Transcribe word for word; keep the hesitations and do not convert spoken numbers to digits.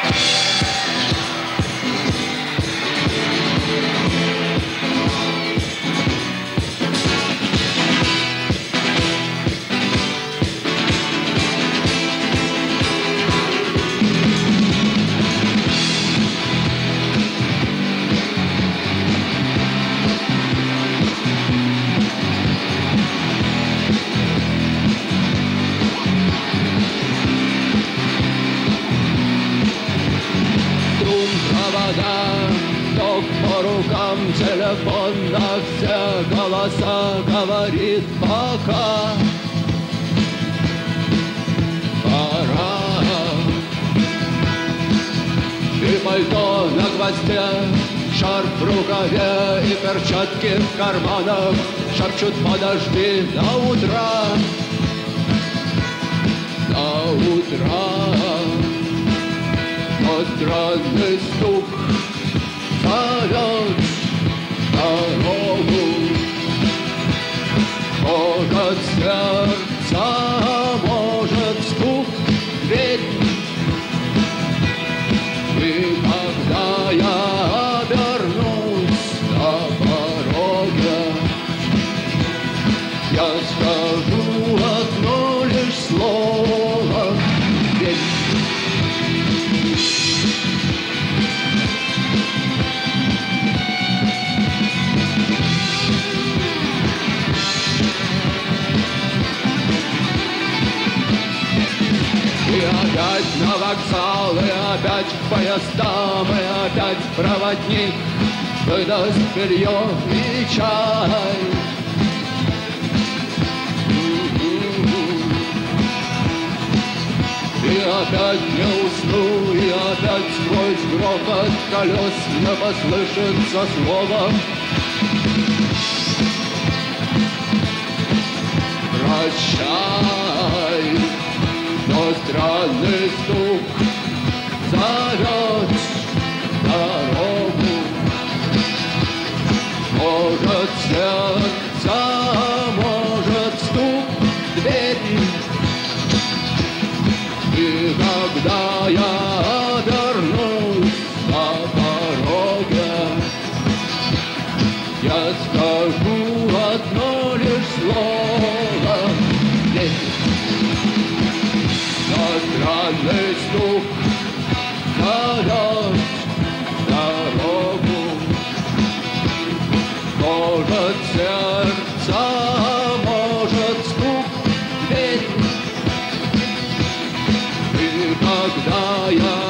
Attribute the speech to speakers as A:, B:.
A: Ток по рукам телефона, все голоса говорит пока. Пора. И пальто на гвозде, шарф в рукаве и перчатки в карманах шепчут: подожди до утра, до утра. Но странный стук зовет дорогу, может сердца, может стук в дверь. И когда я обернусь на пороге, я скажу одно лишь слово: дверь. И опять на вокзал, и опять к поездам, и опять проводник выдаст белье и чай. И опять не усну, и опять сквозь грохот колес не послышится слово: прощай. Но странный стук зовет дорогу, может сердце, может стук в дверь. И когда я обернусь на пороге, я скажу одно лишь слово: дверь. Странный стук зовет дорогу, может сердце, может стук в дверь. И когда я